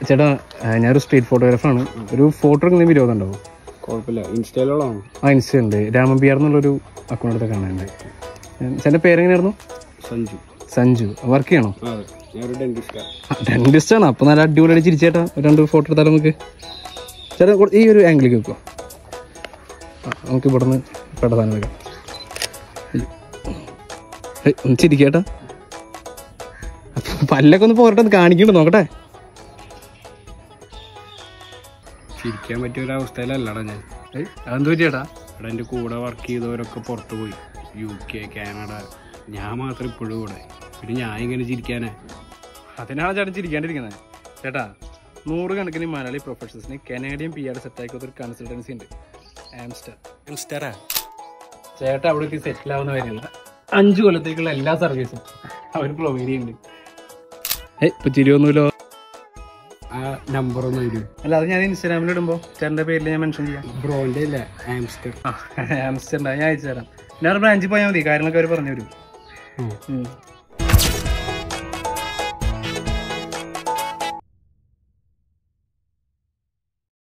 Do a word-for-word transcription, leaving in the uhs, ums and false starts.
ചേട്ടാ ഞാനൊരു സ്ട്രീറ്റ് ഫോട്ടോഗ്രാഫറാണ്. ഒരു ഫോട്ടോ എടുക്കുന്ന വിരോധം ഉണ്ടാവും? കുഴപ്പമില്ല. ഇൻസ്റ്റയിലോളാണോ? ആ ഇൻസ്റ്റ ഉണ്ട്. രാമബിയാർ എന്നുള്ളൊരു അക്കൗണ്ട് എടുത്ത് കാണാനുണ്ട്. ചേട്ടൻ്റെ പേരെങ്ങനെയായിരുന്നു? സഞ്ജു. സഞ്ജു. വർക്ക് ചെയ്യണോ? ഡെന്റിസ്റ്റ്. ഡെന്റിസ്റ്റ് ആണ്. അപ്പം നല്ല അടിപൊളിയായിട്ട് ചിരിച്ചേട്ടാ. രണ്ട് ഫോട്ടോ എടുത്താലും നമുക്ക്. ചേട്ടാ ഈ ഒരു ആംഗിലേക്ക് വെക്കോ. ആ നമുക്ക് ഇവിടെ നിന്ന് പെട്ട സാധനം എടുക്കാം. ഒന്ന് ചിരിക്കേട്ടാ. പല്ലൊക്കെ ഒന്ന് പോരട്ടെ, ഒന്ന് കാണിക്കണ്ട് നോക്കട്ടെ. ചിരിക്കാൻ പറ്റിയ ഒരു അവസ്ഥയിലല്ലടാ ഞാൻ. അതെന്ത് പറ്റിയേട്ടാ? ഇവിടെ എൻ്റെ കൂടെ വർക്ക് ചെയ്തവരൊക്കെ പുറത്ത് പോയി, യു കെ, കാനഡ. ഞാൻ മാത്രം ഇപ്പോഴും കൂടെ. പിന്നെ ഞാൻ ഇങ്ങനെ ചിരിക്കാനേ? അതിനാണ് ചേട്ടൻ ചിരിക്കാണ്ടിരിക്കുന്നത്. ചേട്ടാ നൂറ് കണക്കിന് മലയാളി പ്രൊഫഷണൽസിന് കനേഡിയൻ പി ആർ സെറ്റാക്കി ഒരു കൺസൾട്ടൻസി ഉണ്ട്, ആംസ്റ്റർ. ആംസ്റ്ററാ ചേട്ടാ അവിടെ സെറ്റിൽ ആവുന്ന കാര്യമില്ല. അഞ്ചു കൊല്ലത്തേക്കുള്ള എല്ലാ സർവീസും അവർ പ്രൊവൈഡ് ചെയ്യുന്നുണ്ട്. ഏയ് ഇപ്പൊ ചിരിയൊന്നുമില്ലോ. ആ നമ്പർ ഒന്നും വരും. അല്ല അത് ഞാൻ ഇൻസ്റ്റാഗ്രാമിൽ ഇടുമ്പോൾ ചേട്ടൻ്റെ പേരിൽ ഞാൻ മെൻഷൻ ചെയ്യാം. ബ്രോൻ്റെ അല്ലേ ആംസ്റ്റർ? ആ ആംസ്റ്റർ ഉണ്ടാവും, ഞാൻ അയച്ചു തരാം. ഞാൻ ബ്രാഞ്ചിൽ പോയാൽ മതി, കാര്യങ്ങളൊക്കെ അവർ പറഞ്ഞു തരും.